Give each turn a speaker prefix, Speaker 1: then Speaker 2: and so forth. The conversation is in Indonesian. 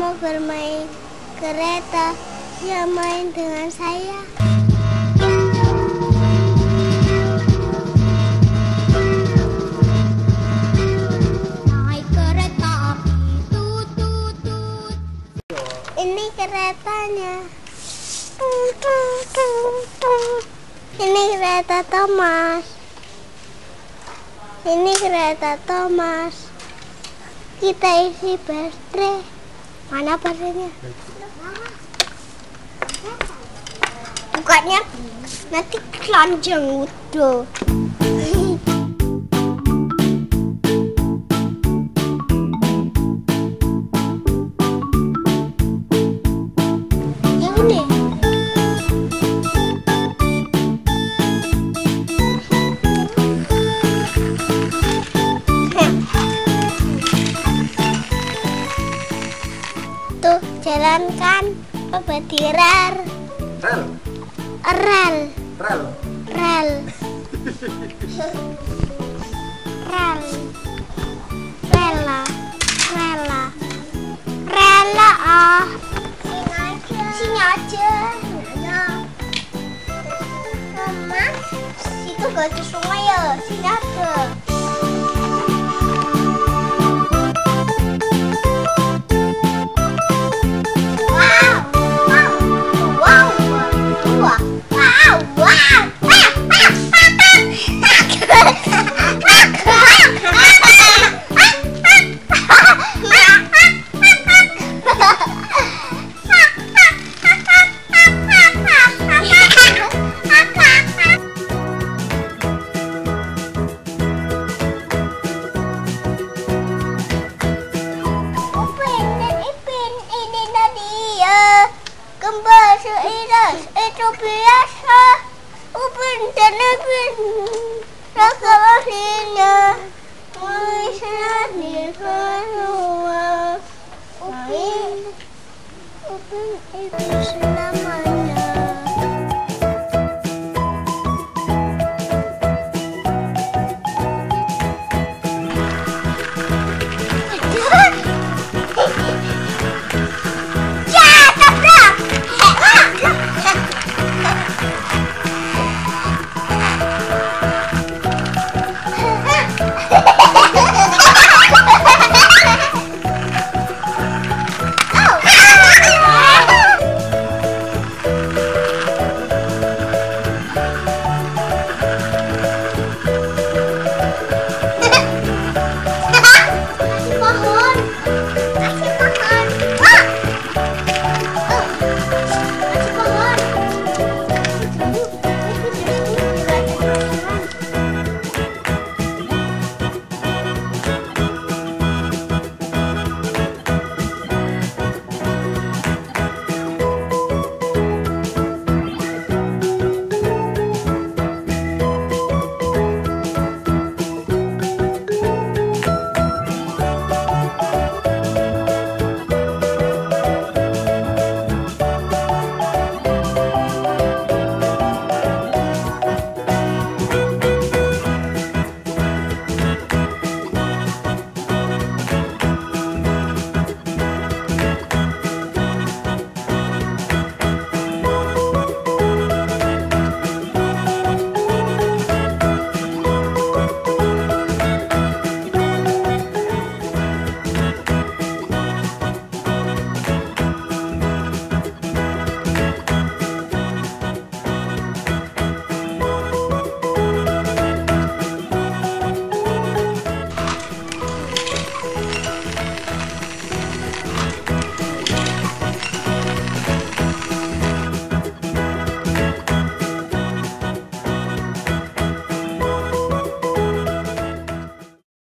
Speaker 1: mau bermain kereta, dia main dengan saya. Naik kereta api, tut tut tut. Ini keretanya. Tut tut tut tut. Ini kereta Thomas. Ini kereta Thomas. Kita isi baterai. Mana baterainya? Bukanya nanti telanjang udah. Yang ini. Tuh, jalankan betirar. Rel. Rela ah. Sini aja. Mama, situ gak ada sungai ya. Sini ada. Kembar seiras itu biasa. Upin dan Ipin rasa aslinya mengisah di semua. Upin itu